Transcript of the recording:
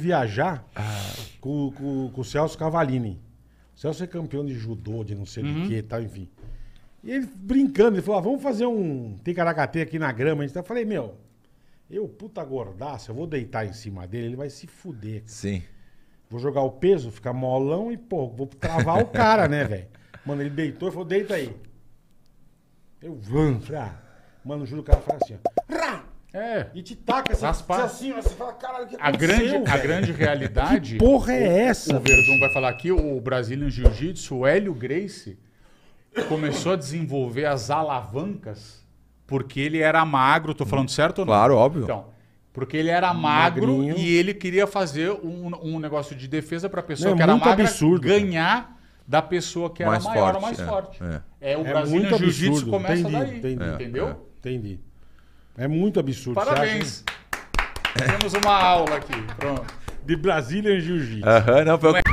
viajar com o Celso Cavallini. O Celso é campeão de judô, de não sei de que e tal, enfim. E ele brincando, ele falou, vamos fazer um ticaracate aqui na grama. Eu falei, meu, eu, puta gordaço, eu vou deitar em cima dele, ele vai se fuder. Sim. Vou jogar o peso, ficar molão e, pô, vou travar o cara, né, velho? Mano, ele deitou e falou, deita aí. Eu, falei, mano, juro, o cara fala assim, ó. E te taca assim, você fala, caralho, o que aconteceu, a grande realidade... Que porra é essa? O Verdun vai falar aqui, o Brazilian Jiu-Jitsu, o Hélio Gracie, começou a desenvolver as alavancas porque ele era magro, tô falando certo ou não? Claro, óbvio. Então, porque ele era magro Magrinho. e ele queria fazer um negócio de defesa para a pessoa Não, que era muito magra absurdo, ganhar da pessoa que era Mais maior forte, ou mais forte. O É Brazilian muito Jiu-Jitsu absurdo. começa daí, Entendi. entendeu? Entendi. É muito absurdo. Parabéns. Temos uma aula aqui, pronto. De Brazilian Jiu-Jitsu. Não, foi